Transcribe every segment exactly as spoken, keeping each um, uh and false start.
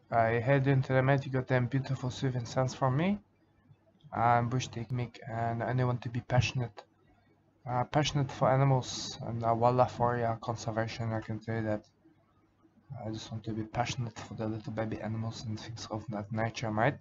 I head into the med, you got them beautiful soothing sounds from me. I'm Bush Technique and anyone to be passionate. Uh, passionate for animals and uh, wildlife warrior conservation, I can tell you that. I just want to be passionate for the little baby animals and things of that nature, mate.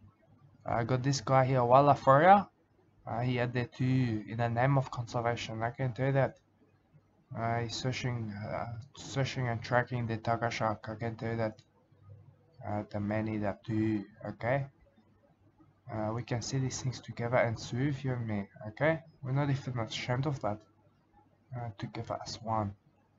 I got this guy here, wildlife warrior. Uh, he had there too, in the name of conservation, I can tell you that. Uh, he's searching, uh, searching and tracking the tiger shark, I can tell you that. Uh, the many that do, okay? Uh, we can see these things together and soothe you and me, okay? We're not even ashamed of that. Uh, together as one.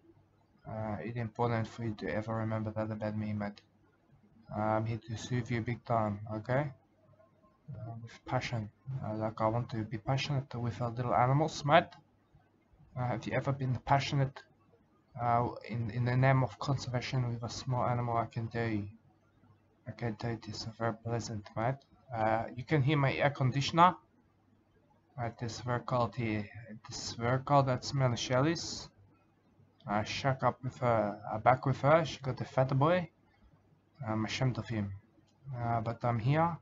Uh, it's important for you to ever remember that about me, mate. Uh, I'm here to soothe you big time, okay? Uh, with passion. Uh, like I want to be passionate with our little animals, mate. Uh, have you ever been passionate uh, in, in the name of conservation with a small animal? I can tell you. I can tell you this is very pleasant, mate. Uh, you can hear my air conditioner. Right, this very cold here. This very cold that smells Shelly's. I shack up with her, I back with her. She got the fat boy. I'm ashamed of him. Uh, but I'm here.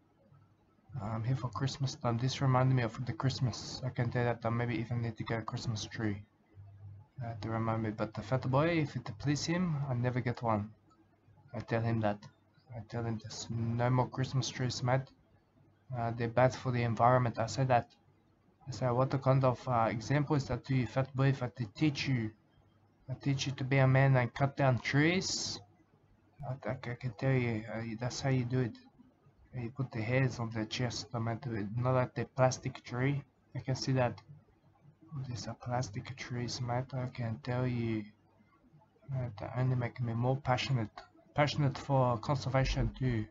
I'm here for Christmas time. This reminded me of the Christmas. I can tell that I maybe even need to get a Christmas tree uh, to remind me. But the fat boy, if it please him, I never get one. I tell him that. I tell him there's no more Christmas trees, mate. Uh, they're bad for the environment. I say that. I say, what kind of uh, example is that to you, fat boy, if I teach you I teach you to be a man and cut down trees. I, I, I can tell you, uh, that's how you do it. You put the heads on the chest, I meant to it, not like the plastic tree. I can see that. These are plastic trees, mate. I can tell you, uh, they only make me more passionate. Passionate for conservation too.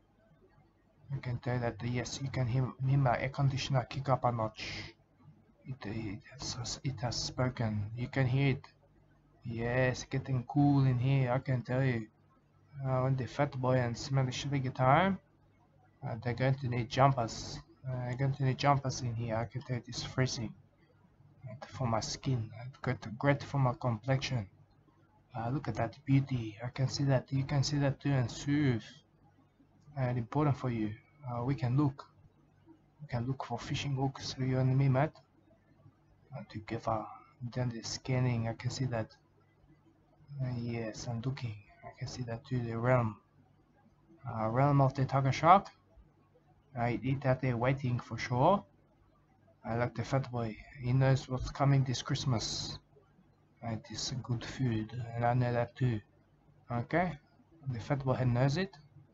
I can tell you that, yes, you can hear, hear my air conditioner kick up a notch. It, it, has, it has spoken. You can hear it. Yes, getting cool in here, I can tell you. Uh, when the fat boy and smelly shitty get home, uh, they're going to need jumpers. Uh, they're going to need jumpers in here. I can tell it's freezing. And for my skin, great, great for my complexion. Uh, look at that beauty. I can see that. You can see that too and soothe. And important for you. Uh, we can look. We can look for fishing hooks. You and me, mate. Uh, together. Then the scanning. I can see that. Uh, yes, I'm looking. I can see that too. The realm. Uh, realm of the tiger shark. I did that there waiting for sure. I like the fat boy. He knows what's coming this Christmas. It is good food, and I know that too. Okay? The fat boy knows it.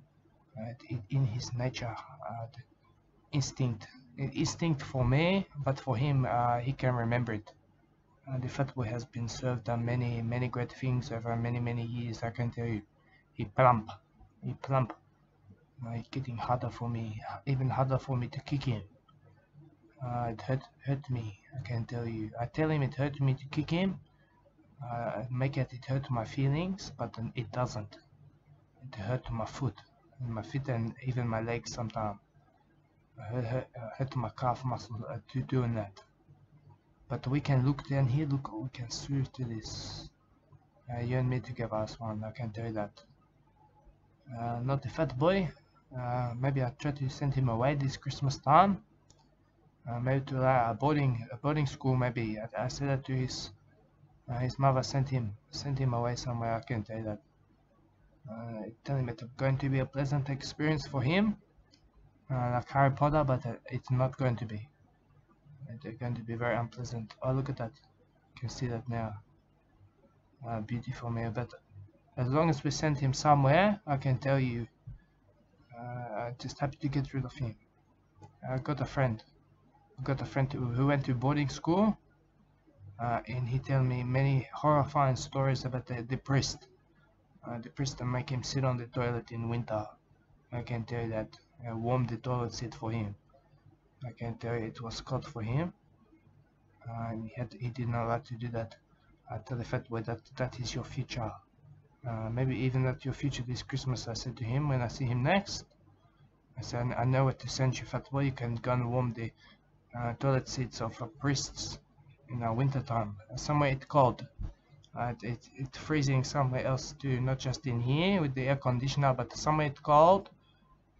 It in his nature, uh, the instinct. Instinct for me, but for him, uh, he can remember it. Uh, the fat boy has been served on many, many great things over many, many years. I can tell you. He plump. He plump. Uh, it's getting harder for me, even harder for me to kick him. Uh, it hurt, hurt me, I can tell you. I tell him it hurt me to kick him, uh, make it, it hurt my feelings, but it doesn't. It hurt my foot, and my feet and even my legs sometimes. Hurt, hurt, hurt my calf muscle uh, to doing that. But we can look down here, look, we can soothe to this. Uh, you and me together as one, I can tell you that. Uh, not the fat boy. Uh, maybe I'll try to send him away this Christmas time. Uh, maybe to uh, a boarding a boarding school. Maybe I, I said that to his uh, his mother sent him sent him away somewhere. I can tell you that. Uh, tell him it's going to be a pleasant experience for him, uh, like Harry Potter, but uh, it's not going to be. It's going to be very unpleasant. Oh, look at that! You can see that now. Uh, beautiful man. But as long as we send him somewhere, I can tell you. Uh, I'm just happy to get rid of him. I got a friend. I got a friend who, who went to boarding school. Uh, and he tell me many horrifying stories about the, the priest. Uh, the priest that make him sit on the toilet in winter. I can tell you that. I warmed the toilet seat for him. I can tell you it was cold for him. Uh, and he, had, he did not like to do that. I tell the fat boy that that is your future. Uh, maybe even that your future this Christmas, I said to him when I see him next. I said, I know what to send you, fat boy. You can go and warm the uh, toilet seats of uh, priests in our winter time. Somewhere it's cold. Uh, it, it's freezing somewhere else too, not just in here with the air conditioner, but somewhere it's cold.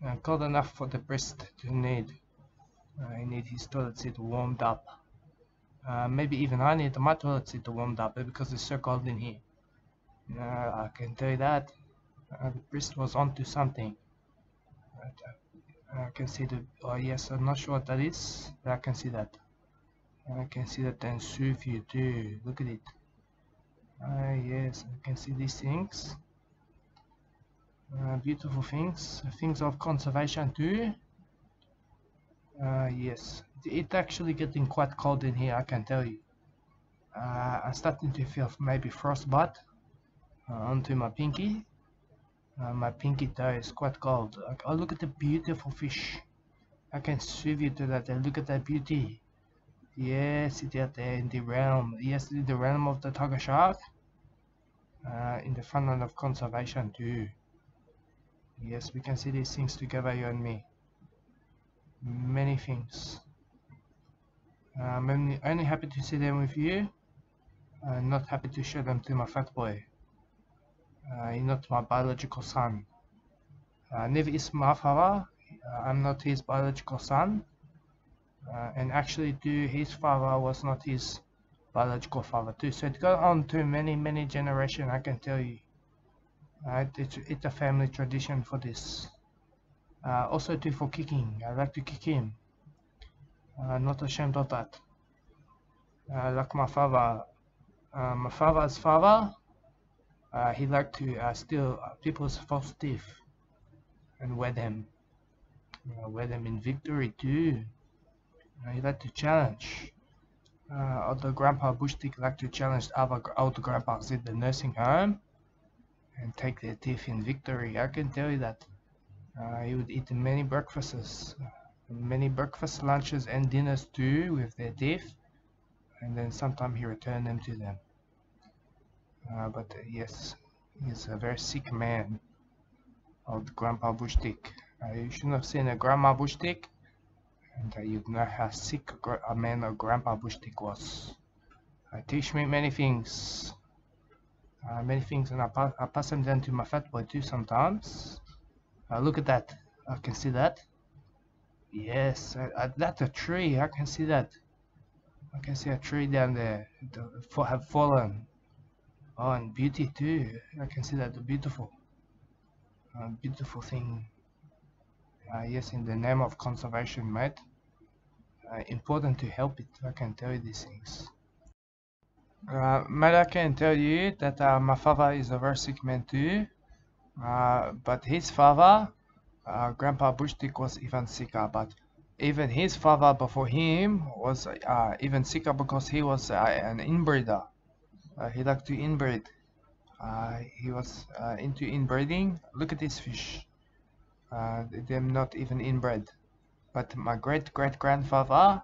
Uh, cold enough for the breast to need. I need his toilet seat warmed up. Uh, maybe even I need my toilet seat warmed up because it's so cold in here. Uh, I can tell you that. Uh, the priest was onto something. But, uh, I can see the. Oh yes, I'm not sure what that is, but I can see that. I can see that in Sufia too. Look at it. Ah yes, I can see these things. Uh, beautiful things. Things of conservation too. Uh, yes, it's actually getting quite cold in here, I can tell you. Uh, I'm starting to feel maybe frostbite uh, onto my pinky. Uh, my pinky toe is quite cold. Like, oh, look at the beautiful fish. I can sweep you to that and look at that beauty. Yes, it's out there in the realm. Yes, in the realm of the tiger shark. Uh, in the frontline of conservation too. Yes, we can see these things together, you and me. Many things. I'm only, only happy to see them with you. I'm not happy to show them to my fat boy. Uh, he's not my biological son. Uh, never is my father. Uh, I'm not his biological son. Uh, and actually too, his father was not his biological father too. So it got on to many, many generations, I can tell you. Uh, it's, it's a family tradition for this. Uh, also too for kicking. I like to kick him. Uh, not ashamed of that. Uh, like my father. Uh, my father's father, uh, he liked to uh, steal uh, people's false teeth and wear them. Uh, wear them in victory too. Uh, he liked to challenge. Uh, although Grandpa Bushtick liked to challenge other old grandpas in the nursing home and take their teeth in victory. I can tell you that. Uh, he would eat many breakfasts, uh, many breakfast, lunches, and dinners too with their teeth, and then sometimes he returned them to them. Uh, but uh, yes, he's a very sick man, old Grandpa Bushtick. Uh, you shouldn't have seen a Grandma Bushtick, and uh, you'd know how sick a man or Grandpa Bushtick was. Uh, teach me many things. Uh, many things, and I, pa I pass them down to my fat boy too sometimes. Uh, look at that. I can see that. Yes, uh, uh, that's a tree. I can see that. I can see a tree down there. The, have fallen. Oh, and beauty too. I can see that. Beautiful. Uh, beautiful thing. Uh, yes, in the name of conservation, mate. Uh, important to help it. I can tell you these things. Uh, mate, I can tell you that uh, my father is a very sick man too. Uh, but his father, uh, Grandpa Bushtick, was even sicker. But even his father before him was uh, even sicker because he was uh, an inbreeder. Uh, he liked to inbreed. Uh, he was uh, into inbreeding. Look at this fish. Uh, them not even inbred. But my great great grandfather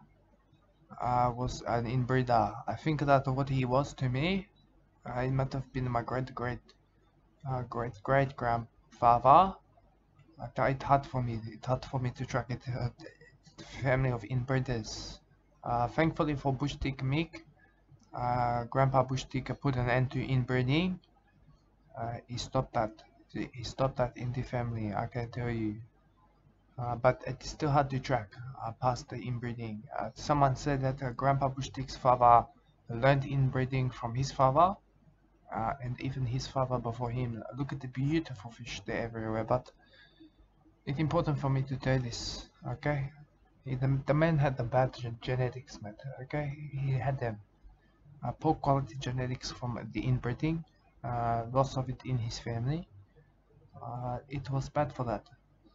uh, was an inbreeder. I think that what he was to me, uh, it might have been my great great uh, great great grandfather. Uh, it's hard for me. It's hard for me to track it. Uh, the family of inbreeders. Uh, thankfully for Bushtick Mick, uh, Grandpa Bushtick put an end to inbreeding. Uh, he stopped that. He stopped that in the family. I can tell you. Uh, but it's still hard to track uh, past the inbreeding. Uh, someone said that uh, Grandpa Bushtick's father learned inbreeding from his father, uh, and even his father before him. Look at the beautiful fish there everywhere, but it's important for me to tell this, okay? He, the, the man had the bad genetics, man, okay? He had them. Uh, poor quality genetics from the inbreeding, uh, lots of it in his family. Uh, it was bad for that.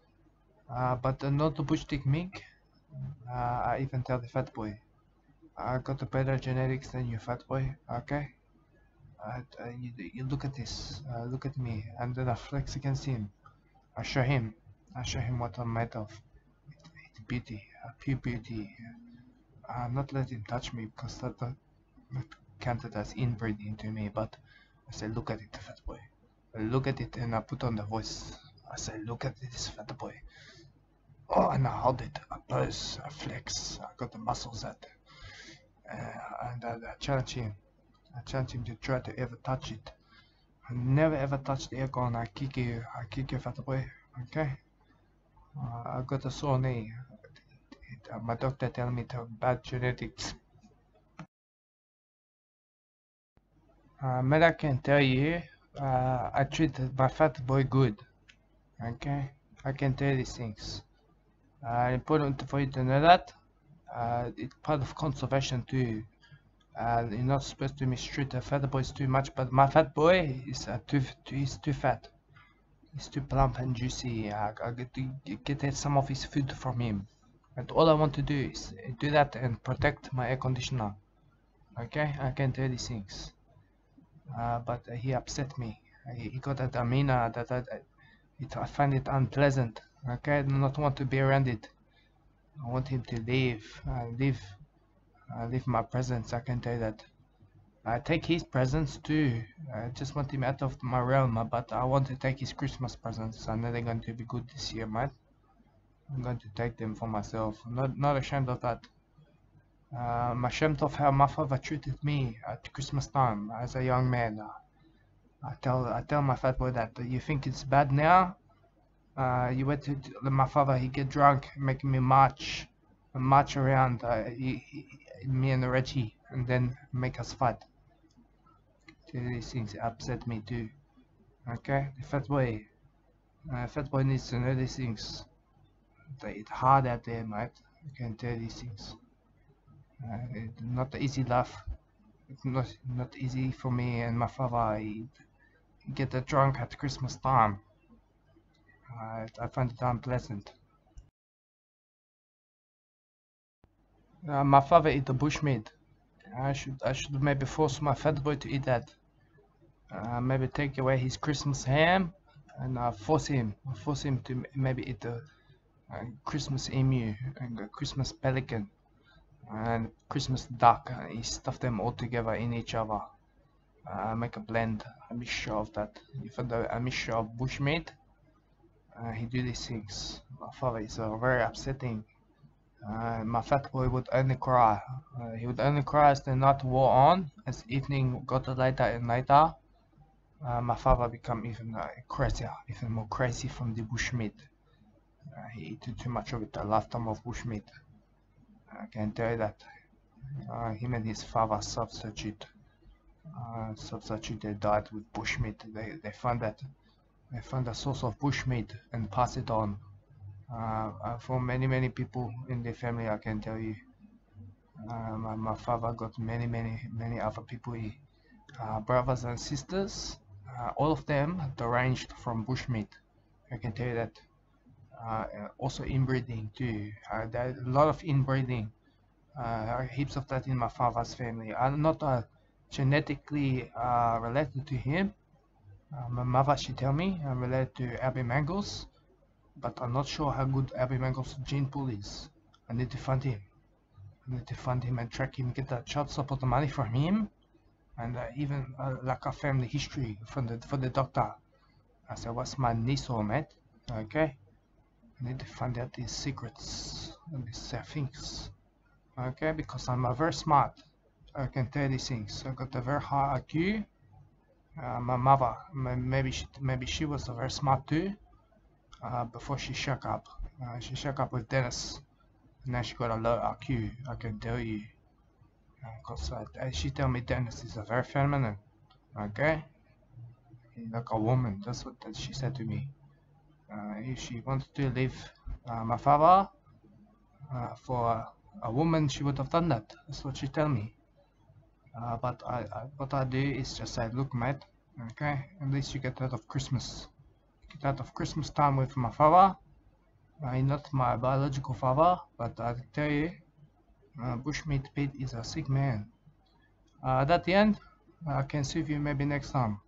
Uh, but uh, not the Bushtick Mink. Uh, I even tell the fat boy, I got the better genetics than you, fat boy. Okay. Uh, uh, you, you look at this. Uh, look at me. And then I flex against him. I show him. I show him what I'm made of. It's, it's beauty, uh, pure beauty. I'm not letting him touch me because that, that, that counted as inbreeding to me. But I say, look at it, fat boy. I look at it, and I put on the voice. I say, look at this, fat boy. Oh, and I hold it, I pose, I flex, I got the muscles out there. Uh, and I, I challenge him. I challenge him to try to ever touch it. I never ever touch the aircon. I kick you, I kick you, fat boy. Okay? Uh, I got a sore knee. It, uh, my doctor tell me to have bad genetics. Uh, but I can tell you, uh, I treated my fat boy good. Okay, I can tell you these things. Uh, important for you to know that. Uh, it's part of conservation too. Uh, you're not supposed to mistreat the fat boys too much, but my fat boy is uh, too, too he's too fat. He's too plump and juicy. I, I get to get some of his food from him. And all I want to do is do that and protect my air conditioner. Okay, I can tell these things. Uh, but uh, he upset me. He, he got a demeanor that I, it, I find it unpleasant. Okay, I do not want to be around it. I want him to leave. Uh, leave. Uh, leave my presence. I can tell you that. I take his presents too. I just want him out of my realm, but I want to take his Christmas presents. I know they're going to be good this year, man. I'm going to take them for myself. I'm not not ashamed of that. Uh, I'm ashamed of how my father treated me at Christmas time as a young man. Uh, I tell I tell my fat boy that uh, you think it's bad now. Uh, you went to my father. He get drunk, making me march, march around. Uh, he, he, me and Reggie, and then make us fight. These things upset me too. Okay, the fat boy, uh, fat boy needs to know these things. It's hard out there, mate. I can tell these things. Uh, it's not easy life. It's not not easy for me and my father. He, he get drunk at Christmas time. Uh, I find it unpleasant. Uh, my father eat the bushmeat. I should I should maybe force my fat boy to eat that. Uh, maybe take away his Christmas ham and uh, force him force him to maybe eat the uh, Christmas emu and uh, Christmas pelican and Christmas duck. Uh, he stuff them all together in each other. Uh, make a blend, a mixture of that. If a mixture of bushmeat, uh, he do these things. My father is uh, very upsetting. Uh, my fat boy would only cry. Uh, he would only cry as the night wore on, as evening got later and later. Uh, my father became even uh, crazier, even more crazy from the bushmeat. Uh, he ate too much of it, a lifetime of bushmeat. I can tell you that. Uh, him and his father substitute. Uh, substitute they died with bushmeat. They they found that they found a source of bushmeat and pass it on. Uh, uh, for many many people in the family, I can tell you. Uh, my, my father got many many many other people, uh, brothers and sisters. Uh, all of them deranged from bushmeat. I can tell you that. Uh, also inbreeding too. Uh, there a lot of inbreeding. Uh, heaps of that in my father's family. I'm not uh, genetically uh, related to him. Uh, my mother, she tell me I'm related to Abby Mangles, but I'm not sure how good Abby Mangles' gene pool is. I need to find him. I need to find him and track him, get that child support money from him, and uh, even uh, like a family history from the for the doctor. I said, what's my niece or mate? Okay, I need to find out these secrets and these uh, things. Okay, because I'm uh, very smart. I can tell these things. I got a very high I Q. Uh, my mother, maybe she, maybe she was very smart too. Uh, before she shook up, uh, she shook up with Dennis. And now she got a low I Q. I can tell you, because uh, uh, she tell me Dennis is a very feminine. Okay, like a woman. That's what that she said to me. Uh, if she wanted to leave uh, my father uh, for a woman, she would have done that. That's what she tell me. Uh, but I, I, what I do is just say, look, mate, okay, at least you get out of Christmas. Get out of Christmas time with my father. Uh, he's not my biological father, but I tell you, uh, Bushmeat Pete is a sick man. Uh, at the end, I can see you maybe next time.